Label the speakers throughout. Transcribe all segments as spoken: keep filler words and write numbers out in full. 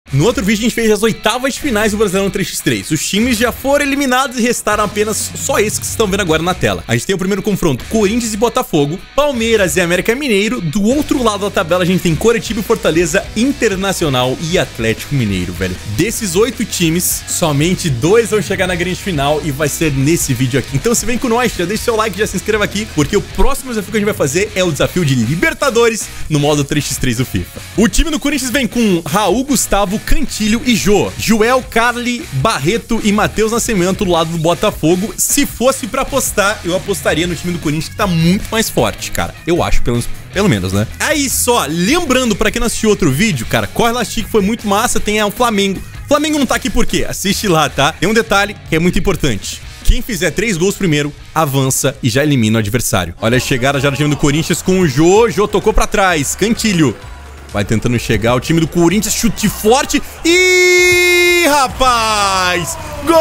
Speaker 1: No outro vídeo a gente fez as oitavas de finais do Brasileirão três por três. Os times já foram eliminados e restaram apenas só esses que vocês estão vendo agora na tela. A gente tem o primeiro confronto, Corinthians e Botafogo, Palmeiras e América Mineiro. Do outro lado da tabela a gente tem Coritiba e Fortaleza, Internacional e Atlético Mineiro, velho. Desses oito times, somente dois vão chegar na grande final e vai ser nesse vídeo aqui. Então se vem com nós, já deixa seu like, já se inscreva aqui, porque o próximo desafio que a gente vai fazer é o desafio de Libertadores no modo três por três do FIFA. O time do Corinthians vem com Raul, Gustavo, Cantilho e Jô, Joel, Carli, Barreto e Matheus Nascimento do lado do Botafogo. Se fosse pra apostar, eu apostaria no time do Corinthians, que tá muito mais forte, cara. Eu acho, pelo, pelo menos, né? Aí só, lembrando, pra quem não assistiu outro vídeo, cara, corre lá, que foi muito massa, tem o Flamengo. Flamengo não tá aqui por quê? Assiste lá, tá? Tem um detalhe que é muito importante. Quem fizer três gols primeiro, avança e já elimina o adversário. Olha a chegada já do time do Corinthians com o Jô. Jô tocou pra trás, Cantilho vai tentando chegar, o time do Corinthians, chute forte. Ih, rapaz! Gol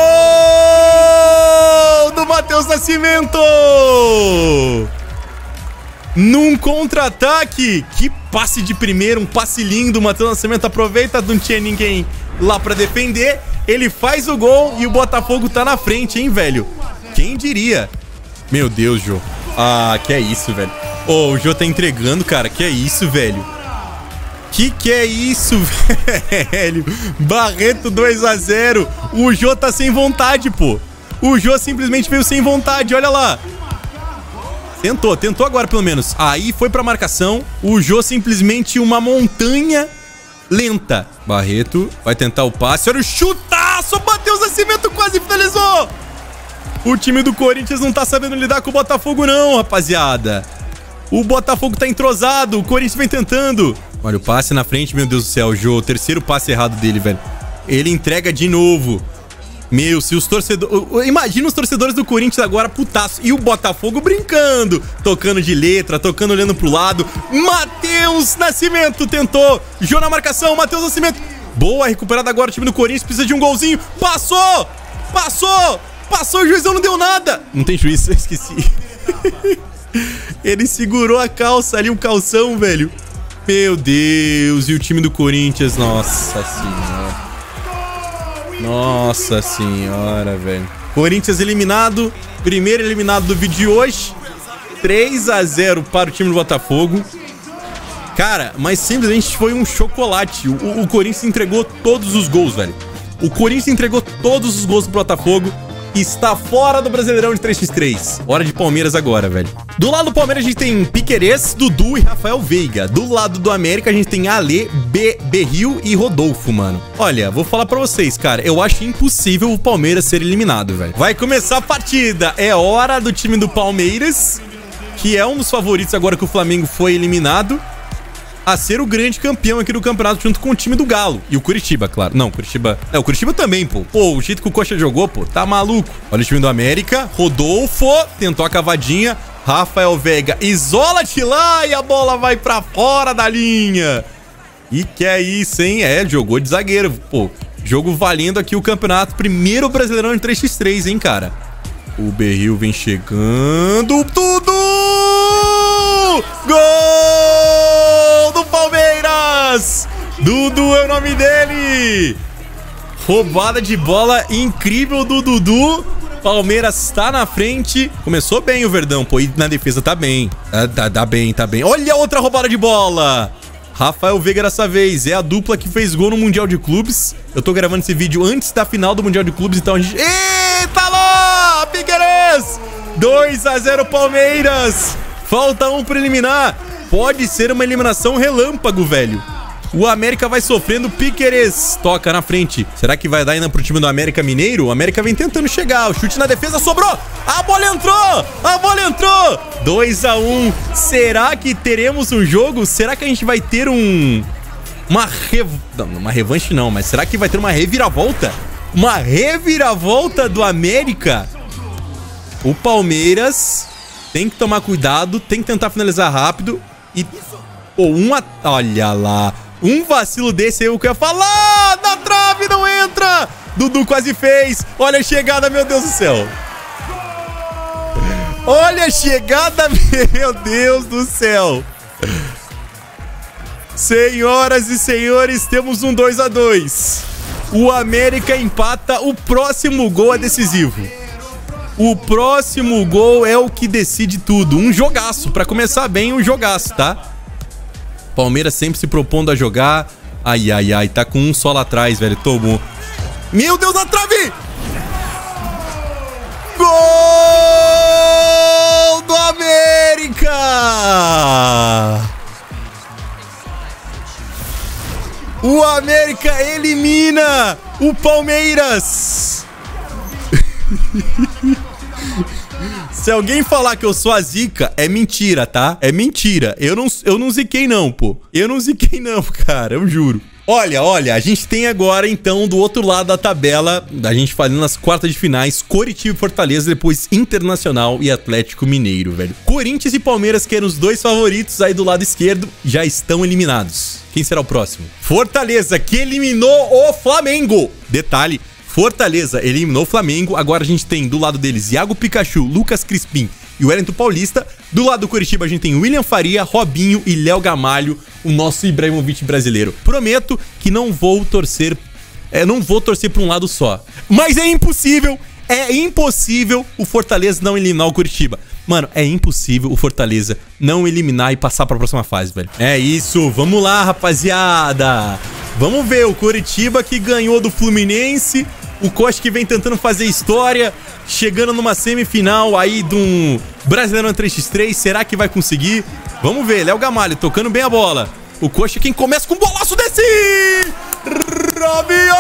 Speaker 1: do Matheus Nascimento! Num contra-ataque. Que passe de primeiro, um passe lindo. O Matheus Nascimento aproveita, não tinha ninguém lá pra defender. Ele faz o gol e o Botafogo tá na frente, hein, velho? Quem diria? Meu Deus, Jô. Ah, que é isso, velho. Ô, oh, o Jô tá entregando, cara. Que é isso, velho? Que que é isso, velho? Barreto dois a zero. O Jô tá sem vontade, pô. O Jô simplesmente veio sem vontade, olha lá. Tentou, tentou agora pelo menos. Aí foi pra marcação. O Jô simplesmente uma montanha lenta. Barreto vai tentar o passe. Olha o chutaço. Matheus Nascimento quase finalizou. O time do Corinthians não tá sabendo lidar com o Botafogo não, rapaziada. O Botafogo tá entrosado. O Corinthians vem tentando. Olha o passe na frente, meu Deus do céu, o Jô. O terceiro passe errado dele, velho. Ele entrega de novo. Meu, se os torcedores... Imagina os torcedores do Corinthians agora putaço. E o Botafogo brincando. Tocando de letra, tocando olhando pro lado. Matheus Nascimento tentou. Jô na marcação, Matheus Nascimento. Boa, recuperada agora o time do Corinthians. Precisa de um golzinho. Passou! Passou! Passou, o juizão não deu nada. Não tem juiz, eu esqueci. Ele segurou a calça ali, o calção, velho. Meu Deus, e o time do Corinthians, nossa senhora. Nossa senhora, velho. Corinthians eliminado, primeiro eliminado do vídeo de hoje. três a zero para o time do Botafogo. Cara, mas simplesmente foi um chocolate. O, o Corinthians entregou todos os gols, velho. O Corinthians entregou todos os gols do Botafogo. Está fora do Brasileirão de três por três. Hora de Palmeiras agora, velho. Do lado do Palmeiras a gente tem Piquerez, Dudu e Rafael Veiga. Do lado do América a gente tem Ale, B, Berril e Rodolfo, mano. Olha, vou falar pra vocês, cara. Eu acho impossível o Palmeiras ser eliminado, velho. Vai começar a partida. É hora do time do Palmeiras, que é um dos favoritos agora que o Flamengo foi eliminado, a ser o grande campeão aqui do campeonato junto com o time do Galo. E o Curitiba, claro. Não, o Curitiba... É, o Curitiba também, pô. Pô, o jeito que o Coxa jogou, pô, tá maluco. Olha o time do América. Rodolfo tentou a cavadinha. Rafael Veiga isola de lá e a bola vai pra fora da linha. E que é isso, hein? É, jogou de zagueiro. Pô, jogo valendo aqui o campeonato. Primeiro Brasileirão de três por três, hein, cara? O Berril vem chegando. Tudo! Gol do Palmeiras! Dudu é o nome dele! Roubada de bola incrível do Dudu. Palmeiras tá na frente. Começou bem o Verdão, pô. E na defesa tá bem. Tá, tá, tá bem, tá bem. Olha a outra roubada de bola! Rafael Veiga dessa vez. É a dupla que fez gol no Mundial de Clubes. Eu tô gravando esse vídeo antes da final do Mundial de Clubes, então a gente... Eita lá! Piquerez! dois a zero Palmeiras! Falta um pra eliminar. Pode ser uma eliminação relâmpago, velho. O América vai sofrendo. Piquerez toca na frente. Será que vai dar ainda pro time do América Mineiro? O América vem tentando chegar. O chute na defesa sobrou. A bola entrou. A bola entrou. dois a um. Será que teremos um jogo? Será que a gente vai ter um... Uma rev... Não, uma revanche não. Mas será que vai ter uma reviravolta? Uma reviravolta do América? O Palmeiras... Tem que tomar cuidado, tem que tentar finalizar rápido. E... Pô, um... At... Olha lá. Um vacilo desse aí, o que eu ia falar. Na trave, não entra. Dudu quase fez. Olha a chegada, meu Deus do céu. Olha a chegada, meu Deus do céu. Senhoras e senhores, temos um dois a dois. O América empata, o próximo gol é decisivo. O próximo gol é o que decide tudo. Um jogaço, pra começar bem, um jogaço, tá? Palmeiras sempre se propondo a jogar. Ai, ai, ai, tá com um só lá atrás, velho. Tomou. Meu Deus, na trave! Gol do América! O América elimina o Palmeiras! Se alguém falar que eu sou a zica, é mentira, tá? É mentira. Eu não, eu não ziquei não, pô. Eu não ziquei não, cara. Eu juro. Olha, olha, a gente tem agora, então, do outro lado da tabela, a gente fazendo nas quartas de finais, Coritiba e Fortaleza, depois Internacional e Atlético Mineiro, velho. Corinthians e Palmeiras, que eram os dois favoritos aí do lado esquerdo, já estão eliminados. Quem será o próximo? Fortaleza, que eliminou o Flamengo. Detalhe, Fortaleza eliminou o Flamengo, agora a gente tem do lado deles Iago Pikachu, Lucas Crispim e o Wellington Paulista. Do lado do Coritiba a gente tem William Faria, Robinho e Léo Gamalho, o nosso Ibrahimovic brasileiro. Prometo que não vou torcer, é, não vou torcer para um lado só. Mas é impossível, é impossível o Fortaleza não eliminar o Coritiba. Mano, é impossível o Fortaleza não eliminar e passar para a próxima fase, velho. É isso, vamos lá, rapaziada. Vamos ver o Coritiba que ganhou do Fluminense. O Coxa que vem tentando fazer história, chegando numa semifinal aí de um Brasileirão três por três. Será que vai conseguir? Vamos ver, Léo Gamalho tocando bem a bola. O Coxa quem começa com um bolaço desse! Robinho!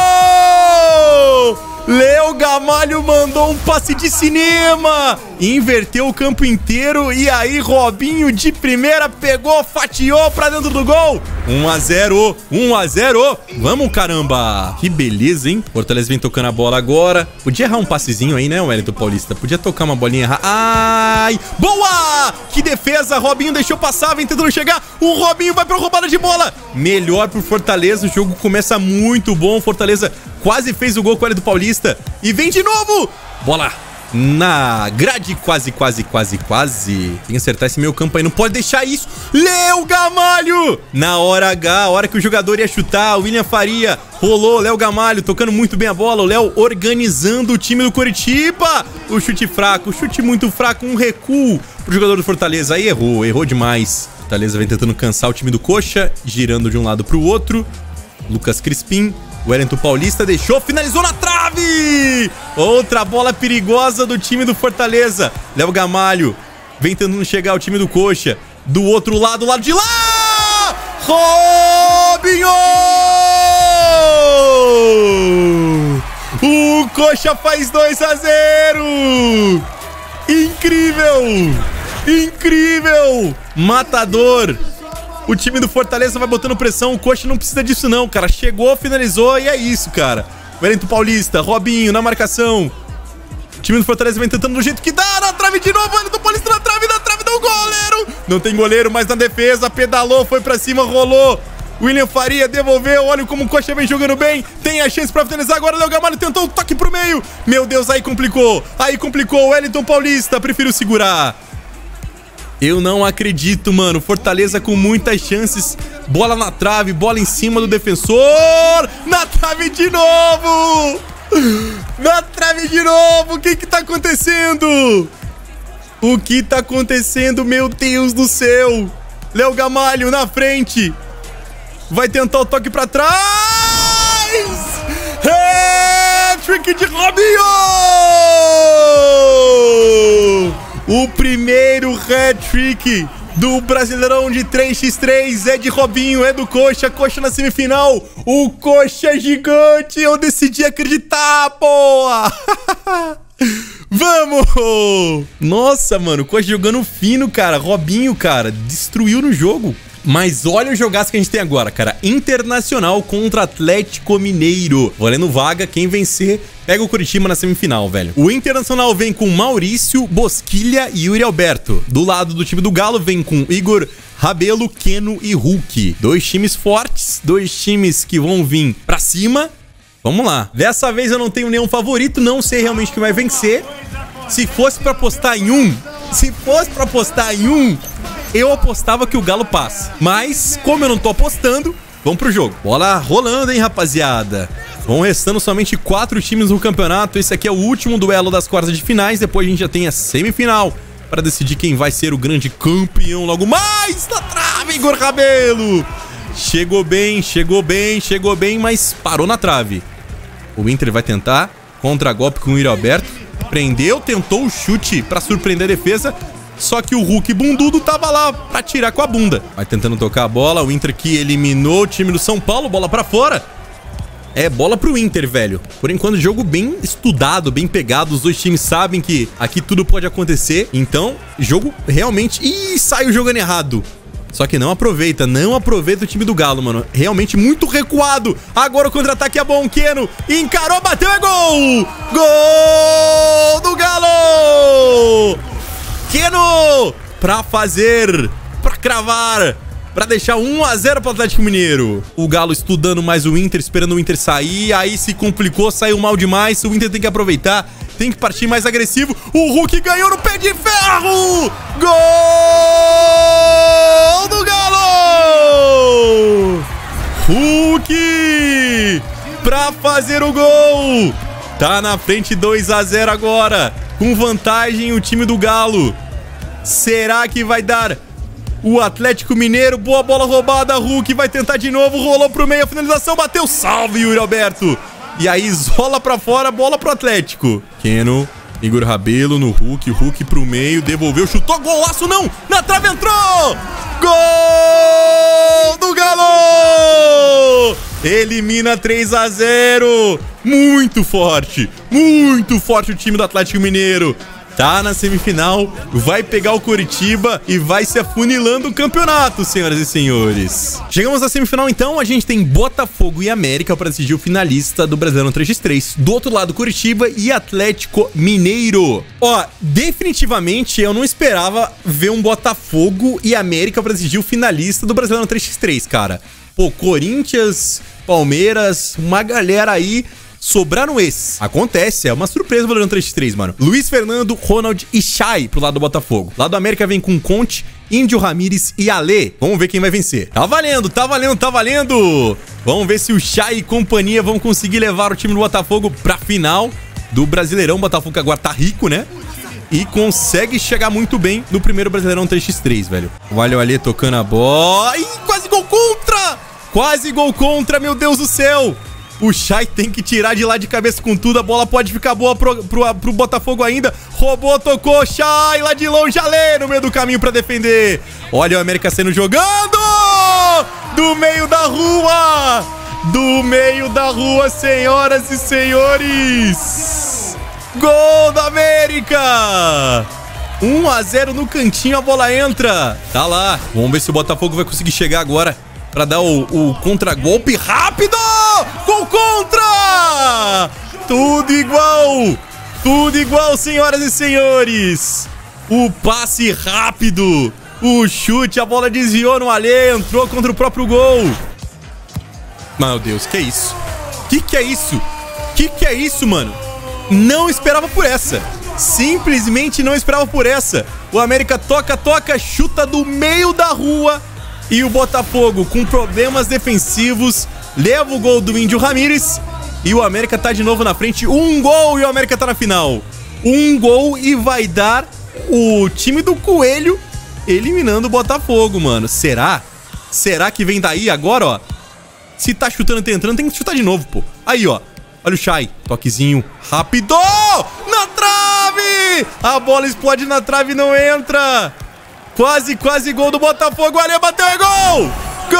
Speaker 1: Léo Gamalho mandou um passe de cinema, inverteu o campo inteiro e aí Robinho de primeira pegou, fatiou pra dentro do gol. um a zero, um a zero. Vamos, caramba. Que beleza, hein? Fortaleza vem tocando a bola agora. Podia errar um passezinho aí, né, Wellington Paulista? Podia tocar uma bolinha errada. Ai! Boa! Que defesa! Robinho deixou passar, vem tentando chegar. O Robinho vai pra roubada de bola. Melhor pro Fortaleza. O jogo começa muito bom. Fortaleza quase fez o gol com o Wellington Paulista. E vem de novo! Bola na grade, quase, quase, quase, quase. Tem que acertar esse meio campo aí, não pode deixar isso. Léo Gamalho! Na hora H, a hora que o jogador ia chutar, o William Faria rolou, Léo Gamalho tocando muito bem a bola. O Léo organizando o time do Coritiba. O chute fraco, o chute muito fraco, um recuo pro jogador do Fortaleza. Aí errou, errou demais. Fortaleza vem tentando cansar o time do Coxa, girando de um lado pro outro. Lucas Crispim. Wellington Paulista deixou, finalizou na trave! Outra bola perigosa do time do Fortaleza. Léo Gamalho vem tentando chegar ao time do Coxa. Do outro lado, lado de lá! Robinho! O Coxa faz dois a zero! Incrível! Incrível! Matador! O time do Fortaleza vai botando pressão. O Coxa não precisa disso não, cara. Chegou, finalizou e é isso, cara. Wellington Paulista, Robinho na marcação. O time do Fortaleza vem tentando do jeito que dá. Na trave de novo, Wellington Paulista na trave, na trave do goleiro. Não tem goleiro, mas na defesa. Pedalou, foi pra cima, rolou. William Faria devolveu. Olha como o Coxa vem jogando bem. Tem a chance pra finalizar agora. Léo Gamalho tentou o toque pro meio. Meu Deus, aí complicou. Aí complicou. Wellington Paulista prefiro segurar. Eu não acredito, mano. Fortaleza com muitas chances. Bola na trave, bola em cima do defensor. Na trave de novo. Na trave de novo. O que que tá acontecendo? O que tá acontecendo? Meu Deus do céu. Léo Gamalho na frente. Vai tentar o toque pra trás. Hat-trick de Robinho. O primeiro hat-trick do Brasileirão de três por três é de Robinho, é do Coxa. Coxa na semifinal. O Coxa gigante. Eu decidi acreditar, porra. Vamos! Nossa, mano. Coxa jogando fino, cara. Robinho, cara, destruiu no jogo. Mas olha o jogaço que a gente tem agora, cara. Internacional contra Atlético Mineiro. Valendo vaga, quem vencer pega o Coritiba na semifinal, velho. O Internacional vem com Maurício, Bosquilha e Yuri Alberto. Do lado do time do Galo vem com Igor, Rabelo, Keno e Hulk. Dois times fortes, dois times que vão vir pra cima. Vamos lá. Dessa vez eu não tenho nenhum favorito, não sei realmente quem vai vencer. Se fosse pra apostar em um, se fosse pra apostar em um... eu apostava que o Galo passa. Mas, como eu não tô apostando, vamos pro jogo. Bola rolando, hein, rapaziada. Vão restando somente quatro times no campeonato. Esse aqui é o último duelo das quartas de finais. Depois a gente já tem a semifinal para decidir quem vai ser o grande campeão logo mais. Na trave, Igor Rabelo. Chegou bem, chegou bem, chegou bem, mas parou na trave. O Inter vai tentar contra-golpe com o Yuri Alberto. Prendeu, tentou o chute para surpreender a defesa. Só que o Hulk bundudo tava lá pra tirar com a bunda. Vai tentando tocar a bola. O Inter que eliminou o time do São Paulo. Bola pra fora. É bola pro Inter, velho. Por enquanto, jogo bem estudado, bem pegado. Os dois times sabem que aqui tudo pode acontecer. Então, jogo realmente... Ih, saiu jogando errado. Só que não aproveita, não aproveita o time do Galo, mano. Realmente muito recuado. Agora o contra-ataque é bom, Keno. Encarou, bateu, é gol! Gol do Galo! Keno! Pra fazer, pra cravar, pra deixar um a zero pro Atlético Mineiro. O Galo estudando mais o Inter, esperando o Inter sair. Aí se complicou, saiu mal demais. O Inter tem que aproveitar, tem que partir mais agressivo. O Hulk ganhou no pé de ferro! Gol do Galo! Hulk! Pra fazer o gol! Tá na frente dois a zero agora. Com vantagem o time do Galo. Será que vai dar o Atlético Mineiro? Boa bola roubada, Hulk vai tentar de novo. Rolou pro meio, a finalização, bateu. Salve, Yuri Alberto. E aí isola pra fora, bola pro Atlético. Keno, Igor Rabelo no Hulk. Hulk pro meio, devolveu, chutou. Golaço não, na trave entrou. Gol do Galo. Elimina três a zero. Muito forte, muito forte o time do Atlético Mineiro. Tá na semifinal, vai pegar o Coritiba e vai se afunilando o campeonato, senhoras e senhores. Chegamos à semifinal, então. A gente tem Botafogo e América para decidir o finalista do Brasileirão três por três. Do outro lado, Coritiba e Atlético Mineiro. Ó, definitivamente eu não esperava ver um Botafogo e América para decidir o finalista do Brasileirão três por três, cara. Pô, Corinthians, Palmeiras, uma galera aí... Sobraram esses. Acontece, é uma surpresa o Brasileirão três por três, mano. Luiz Fernando, Ronald e Chay pro lado do Botafogo. Lado do América vem com Conte, Índio Ramírez e Alê. Vamos ver quem vai vencer. Tá valendo, tá valendo, tá valendo. Vamos ver se o Chay e companhia vão conseguir levar o time do Botafogo pra final do Brasileirão. O Botafogo que agora tá rico, né? E consegue chegar muito bem no primeiro Brasileirão três por três, velho. Olha o Alê tocando a bola. Ih, quase gol contra! Quase gol contra, meu Deus do céu! O Chay tem que tirar de lá de cabeça com tudo. A bola pode ficar boa pro, pro, pro Botafogo ainda. Roubou, tocou. Chay lá de longe. Alê no meio do caminho pra defender. Olha o América sendo jogando. Do meio da rua. Do meio da rua, senhoras e senhores. Gol da América. um a zero no cantinho. A bola entra. Tá lá. Vamos ver se o Botafogo vai conseguir chegar agora pra dar o, o contra-golpe rápido! Gol contra! Tudo igual! Tudo igual, senhoras e senhores! O passe rápido! O chute, a bola desviou no Alê, entrou contra o próprio gol! Meu Deus, que é isso? Que que é isso? Que que é isso, mano? Não esperava por essa! Simplesmente não esperava por essa! O América toca, toca, chuta do meio da rua. E o Botafogo, com problemas defensivos, leva o gol do Índio Ramírez. E o América tá de novo na frente. Um gol e o América tá na final. Um gol e vai dar o time do Coelho eliminando o Botafogo, mano. Será? Será que vem daí agora, ó? Se tá chutando e tá entrando, tem que chutar de novo, pô. Aí, ó. Olha o Chay. Toquezinho rápido. Na trave! A bola explode na trave e não entra. Quase, quase gol do Botafogo. Olha, bateu, é gol! Gol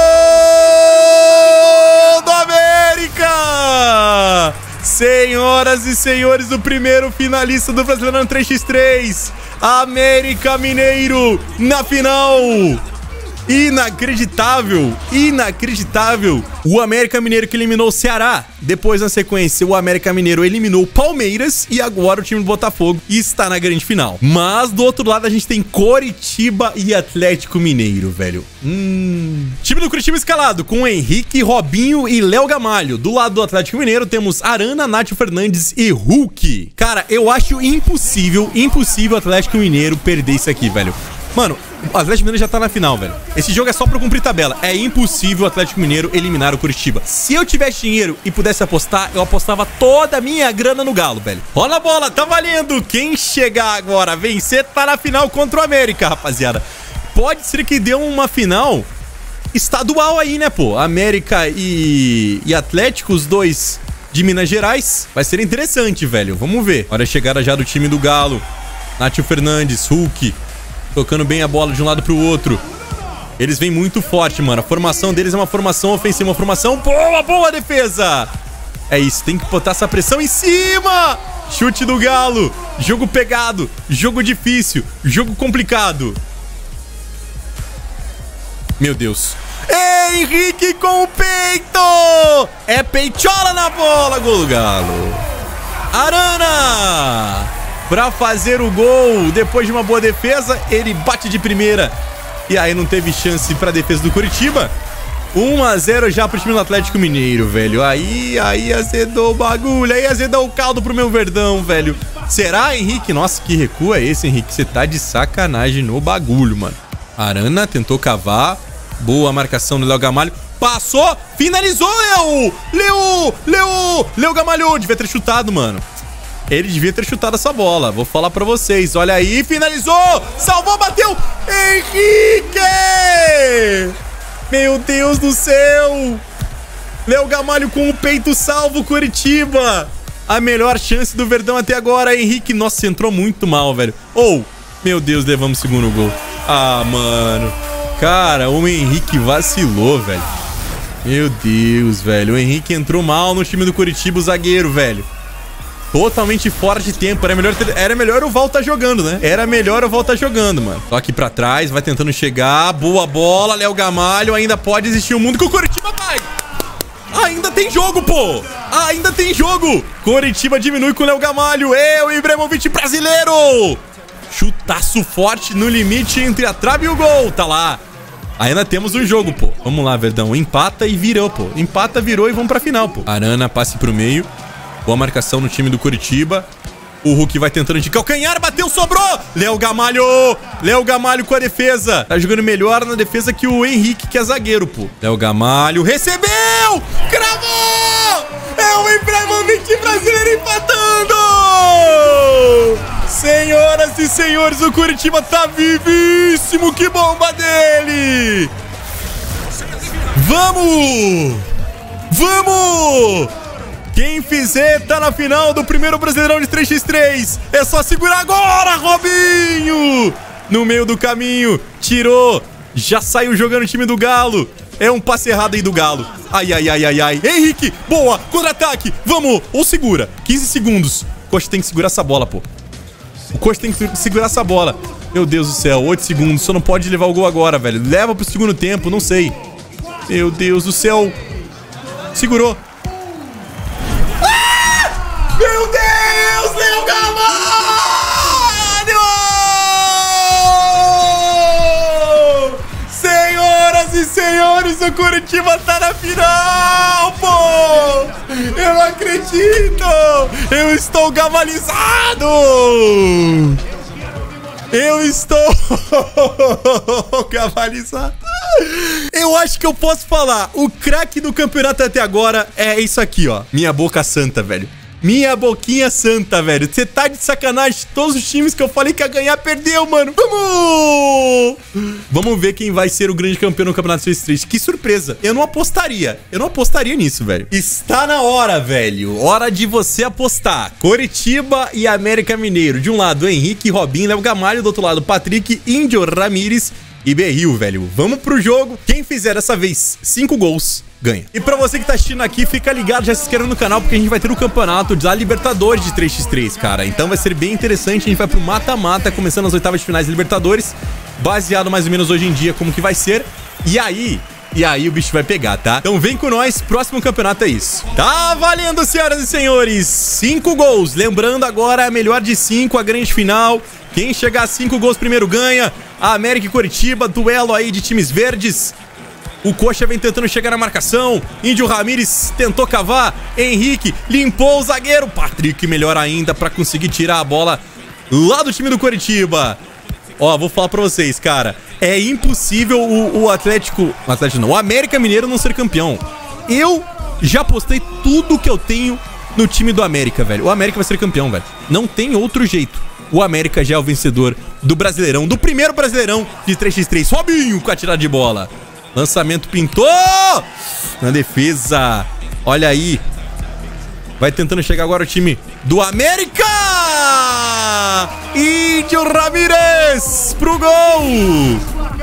Speaker 1: do América! Senhoras e senhores, o primeiro finalista do Brasileirão três por três. América Mineiro na final. Inacreditável, inacreditável. O América Mineiro que eliminou o Ceará. Depois, na sequência, o América Mineiro eliminou o Palmeiras. E agora o time do Botafogo está na grande final. Mas do outro lado a gente tem Coritiba e Atlético Mineiro, velho. Hum... Time do Coritiba escalado com Henrique, Robinho e Léo Gamalho. Do lado do Atlético Mineiro temos Arana, Nátio Fernandes e Hulk. Cara, eu acho impossível, impossível o Atlético Mineiro perder isso aqui, velho. Mano, o Atlético Mineiro já tá na final, velho. Esse jogo é só pra cumprir tabela. É impossível o Atlético Mineiro eliminar o Curitiba. Se eu tivesse dinheiro e pudesse apostar, eu apostava toda a minha grana no Galo, velho. Rola a bola, tá valendo. Quem chegar agora a vencer tá na final contra o América, rapaziada. Pode ser que dê uma final estadual aí, né, pô? América e, e Atlético, os dois de Minas Gerais. Vai ser interessante, velho. Vamos ver. Hora chegada já do time do Galo. Nátio Fernandes, Hulk. Tocando bem a bola de um lado pro outro. Eles vêm muito forte, mano. A formação deles é uma formação ofensiva. Uma formação boa, boa defesa. É isso, tem que botar essa pressão em cima. Chute do Galo. Jogo pegado. Jogo difícil. Jogo complicado. Meu Deus. Henrique com o peito. É peitola na bola. Gol do Galo. Arana. Pra fazer o gol, depois de uma boa defesa, ele bate de primeira. E aí não teve chance pra defesa do Curitiba. um a zero já pro time do Atlético Mineiro, velho. Aí, aí azedou o bagulho. Aí azedou o caldo pro meu Verdão, velho. Será, Henrique? Nossa, que recuo é esse, Henrique? Você tá de sacanagem no bagulho, mano. Arana tentou cavar. Boa marcação do Léo Gamalho. Passou, finalizou, Léo! Léo! Léo! Léo Gamalho! Devia ter chutado, mano. Ele devia ter chutado essa bola. Vou falar pra vocês. Olha aí, finalizou! Salvou, bateu! Henrique! Meu Deus do céu! Léo Gamalho com o peito salvo, Curitiba! A melhor chance do Verdão até agora, Henrique. Nossa, entrou muito mal, velho. Ou, oh, meu Deus, levamos o segundo gol. Ah, mano. Cara, o Henrique vacilou, velho. Meu Deus, velho. O Henrique entrou mal no time do Curitiba, o zagueiro, velho. Totalmente fora de tempo. Era melhor, ter... Era melhor o Val tá jogando, né? Era melhor o Val tá jogando, mano. Só aqui pra trás, vai tentando chegar. Boa bola, Léo Gamalho. Ainda pode existir um mundo que o Curitiba vai. Ainda tem jogo, pô. Ainda tem jogo. Curitiba diminui com o Léo Gamalho. Eu, Ibrahimovic brasileiro. Chutaço forte no limite entre a trave e o gol. Tá lá. Ainda temos um jogo, pô. Vamos lá, Verdão. Empata e virou, pô. Empata, virou e vamos pra final, pô. Arana, passe pro meio. Boa marcação no time do Curitiba. O Hulk vai tentando de calcanhar. Bateu, sobrou. Léo Gamalho. Léo Gamalho com a defesa. Tá jogando melhor na defesa que o Henrique, que é zagueiro, pô. Léo Gamalho recebeu. Cravou. É o Ibrahimovic brasileiro empatando. Senhoras e senhores, o Curitiba tá vivíssimo. Que bomba dele. Vamos. Vamos. Quem fizer tá na final do primeiro Brasileirão de três por três. É só segurar agora, Robinho! No meio do caminho, tirou. Já saiu jogando o time do Galo. É um passe errado aí do Galo. Ai, ai, ai, ai, ai. Henrique, boa, contra-ataque. Vamos, ou segura. quinze segundos. O Coxa tem que segurar essa bola, pô. O Coxa tem que segurar essa bola. Meu Deus do céu, oito segundos. Só não pode levar o gol agora, velho. Leva pro segundo tempo, não sei. Meu Deus do céu. Segurou. Meu Deus, Léo Gamalho! Senhoras e senhores, o Curitiba tá na final, pô! Eu não acredito! Eu estou gamalizado! Eu estou gamalizado! Eu acho que eu posso falar, o craque do campeonato até agora é isso aqui, ó. Minha boca santa, velho. Minha boquinha santa, velho. Você tá de sacanagem. Todos os times que eu falei que ia ganhar, perdeu, mano. Vamos! Vamos ver quem vai ser o grande campeão no Campeonato três por três. Que surpresa. Eu não apostaria. Eu não apostaria nisso, velho. Está na hora, velho. Hora de você apostar. Curitiba e América Mineiro. De um lado, Henrique, Robinho, Léo Gamalho. Do outro lado, Patrick, Índio, Ramírez e Berril, velho. Vamos pro jogo. Quem fizer dessa vez cinco gols ganha. E pra você que tá assistindo aqui, fica ligado, já se inscreve no canal, porque a gente vai ter o campeonato da Libertadores de três por três, cara. Então vai ser bem interessante, a gente vai pro mata-mata, começando as oitavas de finais da Libertadores, baseado mais ou menos hoje em dia como que vai ser. E aí... E aí o bicho vai pegar, tá? Então vem com nós, próximo campeonato é isso. Tá valendo, senhoras e senhores. Cinco gols. Lembrando agora, a melhor de cinco, a grande final. Quem chegar a cinco gols primeiro ganha. A América e Curitiba, duelo aí de times verdes. O Coxa vem tentando chegar na marcação. Índio Ramírez tentou cavar. Henrique limpou o zagueiro. Patrick melhor ainda pra conseguir tirar a bola lá do time do Curitiba. Ó, vou falar pra vocês, cara. É impossível o, o Atlético... O Atlético não. O América Mineiro não ser campeão. Eu já postei tudo que eu tenho no time do América, velho. O América vai ser campeão, velho. Não tem outro jeito. O América já é o vencedor do Brasileirão. Do primeiro Brasileirão de três por três. Robinho com a tirada de bola. Lançamento pintou. Na defesa. Olha aí. Vai tentando chegar agora o time do América. Índio Ramírez pro gol.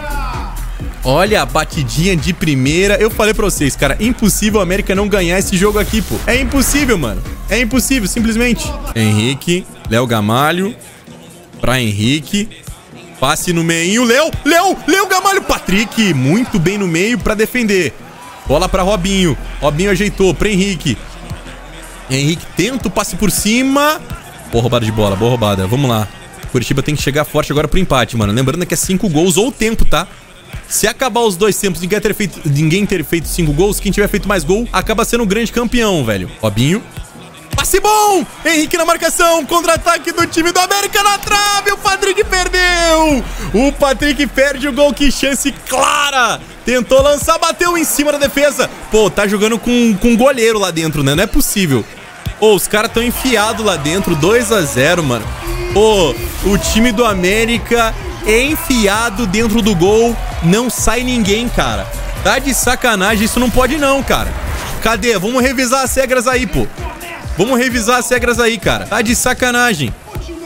Speaker 1: Olha a batidinha de primeira. Eu falei pra vocês, cara, impossível o América não ganhar esse jogo aqui, pô. É impossível, mano. É impossível, simplesmente. Henrique, Léo Gamalho. Pra Henrique. Passe no meio. Léo, Léo, Léo Gamalho. Patrick, muito bem no meio pra defender. Bola pra Robinho. Robinho ajeitou pra Henrique. Henrique tenta o passe por cima. Boa roubada de bola, boa roubada. Vamos lá. Curitiba tem que chegar forte agora pro empate, mano. Lembrando que é cinco gols ou tempo, tá? Se acabar os dois tempos, ninguém ter feito, ninguém ter feito cinco gols, quem tiver feito mais gol acaba sendo o grande campeão, velho. Robinho. Passe bom! Henrique na marcação. Contra-ataque do time do América na trave. O Patrick perdeu. O Patrick perde o gol. Que chance clara. Tentou lançar, bateu em cima da defesa. Pô, tá jogando com, com goleiro lá dentro, né? Não é possível. Pô, os caras tão enfiados lá dentro. dois a zero, mano. Pô, o time do América é enfiado dentro do gol. Não sai ninguém, cara. Tá de sacanagem. Isso não pode não, cara. Cadê? Vamos revisar as regras aí, pô. Vamos revisar as regras aí, cara. Tá de sacanagem.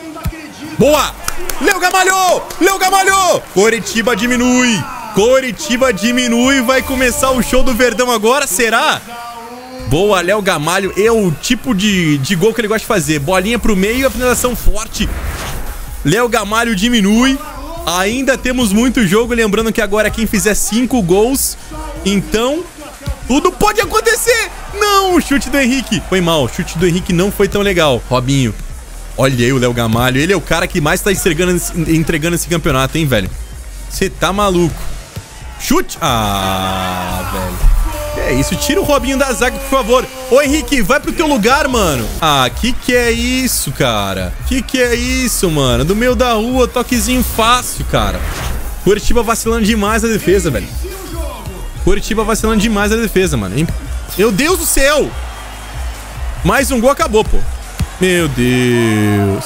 Speaker 1: Boa! Léo Gamalho! Léo Gamalho! Coritiba diminui. Coritiba diminui. Vai começar o show do Verdão agora. Será? Boa, Léo Gamalho. É o tipo de, de gol que ele gosta de fazer. Bolinha pro meio, a finalização forte. Léo Gamalho diminui. Ainda temos muito jogo. Lembrando que agora quem fizer cinco gols, então tudo pode acontecer. Não, o chute do Henrique foi mal. O chute do Henrique não foi tão legal. Robinho. Olha aí o Léo Gamalho. Ele é o cara que mais tá entregando, entregando esse campeonato, hein, velho? Você tá maluco. Chute. Ah, velho. É isso, tira o Robinho da zaga, por favor. Ô, Henrique, vai pro teu lugar, mano. Ah, que que é isso, cara? Que que é isso, mano? Do meio da rua, toquezinho fácil, cara. Curitiba vacilando demais na defesa, velho. Curitiba vacilando demais na defesa, mano. Meu Deus do céu. Mais um gol, acabou, pô. Meu Deus.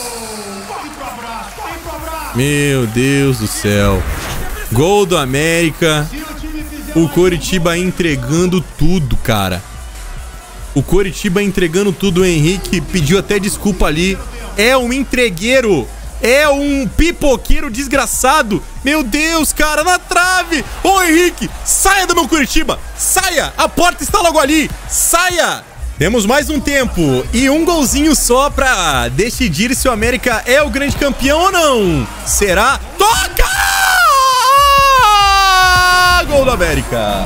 Speaker 1: Meu Deus do céu. Gol do América. O Coritiba entregando tudo, cara. O Coritiba entregando tudo. O Henrique pediu até desculpa ali. É um entregueiro. É um pipoqueiro desgraçado. Meu Deus, cara, na trave. Ô, Henrique, saia do meu Coritiba. Saia, a porta está logo ali. Saia. Temos mais um tempo e um golzinho só pra decidir se o América é o grande campeão ou não. Será? Toca! Gol do América.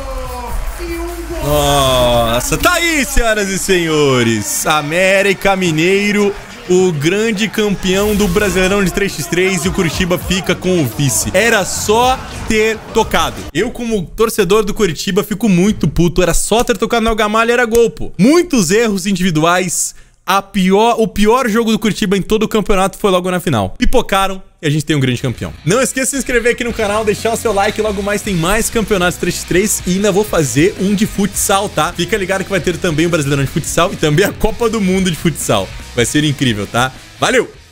Speaker 1: Nossa, tá aí, senhoras e senhores. América Mineiro, o grande campeão do Brasileirão de três por três, e o Curitiba fica com o vice. Era só ter tocado. Eu, como torcedor do Curitiba, fico muito puto. Era só ter tocado no Gamalho, era gol, pô. Muitos erros individuais. A pior, o pior jogo do Curitiba em todo o campeonato foi logo na final. Pipocaram e a gente tem um grande campeão. Não esqueça de se inscrever aqui no canal, deixar o seu like. Logo mais tem mais campeonatos três por três e ainda vou fazer um de futsal, tá? Fica ligado que vai ter também o Brasileirão de Futsal e também a Copa do Mundo de Futsal. Vai ser incrível, tá? Valeu!